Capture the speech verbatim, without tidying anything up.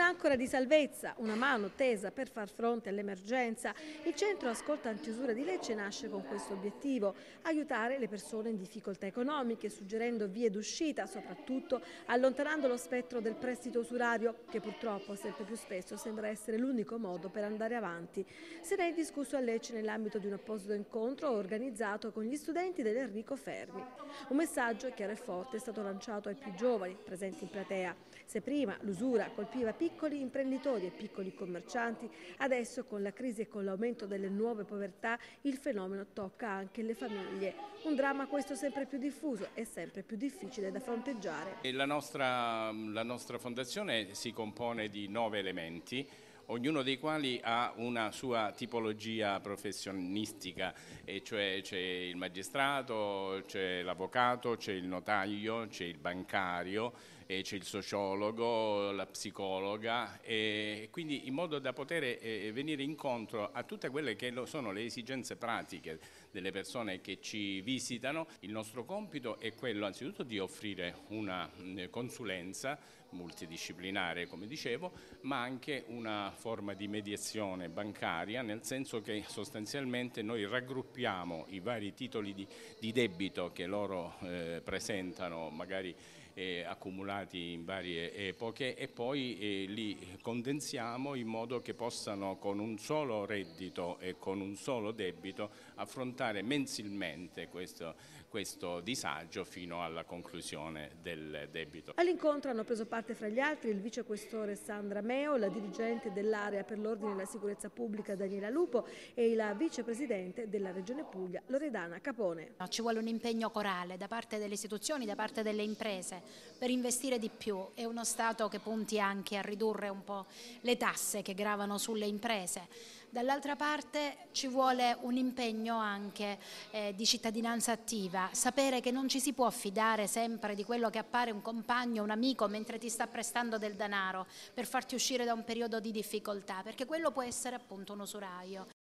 Un'ancora di salvezza, una mano tesa per far fronte all'emergenza. Il centro Ascolta Antiusura di Lecce nasce con questo obiettivo: aiutare le persone in difficoltà economiche, suggerendo vie d'uscita, soprattutto allontanando lo spettro del prestito usurario, che purtroppo sempre più spesso sembra essere l'unico modo per andare avanti. Se ne è discusso a Lecce nell'ambito di un apposito incontro organizzato con gli studenti dell'Enrico Fermi. Un messaggio chiaro e forte è stato lanciato ai più giovani presenti in platea. Se prima l'usura colpiva piccoli imprenditori e piccoli commercianti, adesso con la crisi e con l'aumento delle nuove povertà il fenomeno tocca anche le famiglie. Un dramma questo sempre più diffuso e sempre più difficile da fronteggiare. E la nostra, la nostra fondazione si compone di nove elementi, ognuno dei quali ha una sua tipologia professionistica, e cioè c'è il magistrato, c'è l'avvocato, c'è il notaio, c'è il bancario, c'è il sociologo, la psicologa, e quindi in modo da poter venire incontro a tutte quelle che sono le esigenze pratiche delle persone che ci visitano. Il nostro compito è quello anzitutto di offrire una consulenza multidisciplinare, come dicevo, ma anche una forma di mediazione bancaria, nel senso che sostanzialmente noi raggruppiamo i vari titoli di, di debito che loro eh, presentano, magari eh, accumulati in varie epoche, e poi eh, li condensiamo in modo che possano con un solo reddito e con un solo debito affrontare mensilmente questo, questo disagio fino alla conclusione del debito. All'incontro hanno preso parte fra gli altri il vicequestore Sandra Meo, la dirigente dell'area per l'ordine e la sicurezza pubblica Daniela Lupo e la vicepresidente della Regione Puglia Loredana Capone. Ci vuole un impegno corale da parte delle istituzioni, da parte delle imprese per investire di più, e uno Stato che punti anche a ridurre un po' le tasse che gravano sulle imprese. Dall'altra parte ci vuole un impegno anche eh, di cittadinanza attiva, sapere che non ci si può fidare sempre di quello che appare un compagno, un amico mentre ti sta prestando del denaro per farti uscire da un periodo di difficoltà, perché quello può essere appunto un usuraio.